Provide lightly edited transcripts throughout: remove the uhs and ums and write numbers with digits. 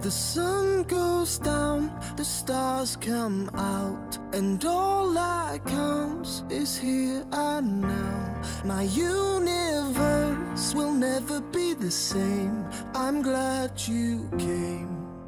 The sun goes down, the stars come out, and all that counts is here and now. My universe will never be the same. I'm glad you came.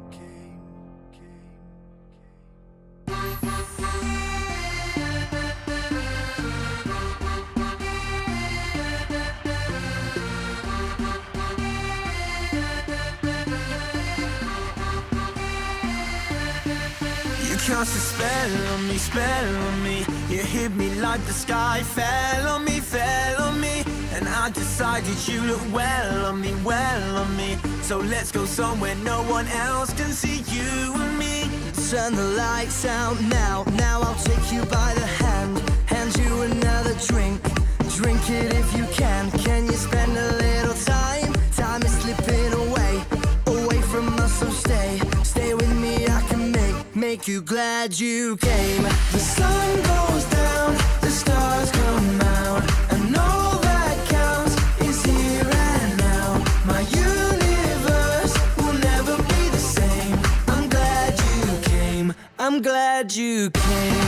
You cast a spell on me. You hit me like the sky fell on me, and I decided you look well on me. So let's go somewhere no one else can see you and me. Turn the lights out now. Now I'll take you by the hand you another drink. Drink it if you can. Can you spend a little time? Time is slipping away from us, so stay with me. I can make you glad you came. The sun goes down, the stars come out, and all that counts is here and now. My universe will never be the same. I'm glad you came. I'm glad you came.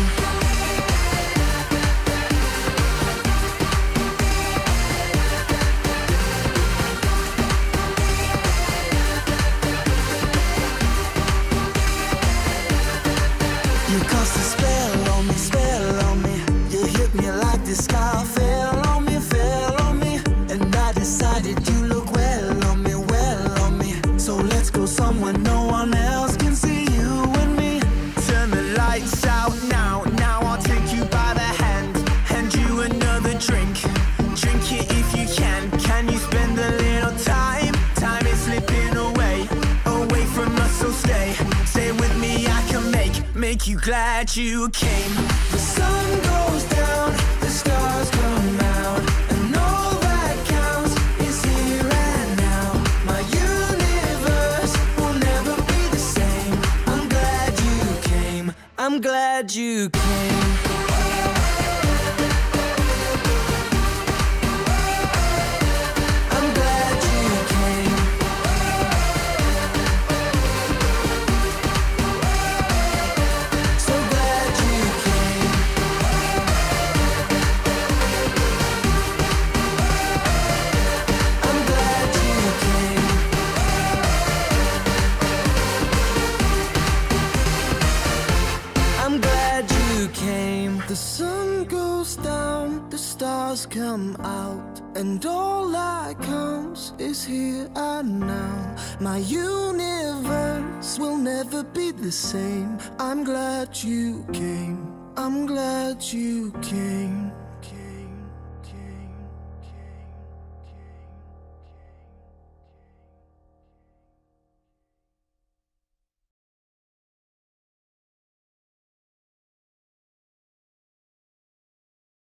You cast a spell on me. You hit me like the sky fell on me, and I decided you look well on me. So let's go somewhere no one else can see you and me. Turn the lights out now. Now I'll take you by the hand you another drink. Drink it if you can. Can you spend a little time? Time is slipping away from us, so stay with me. I can make you glad you came. The sun goes down, the stars come out, and all that counts is here and now. My universe will never be the same. I'm glad you came. I'm glad you came. The sun goes down, the stars come out, and all that counts is here and now. My universe will never be the same. I'm glad you came. I'm glad you came.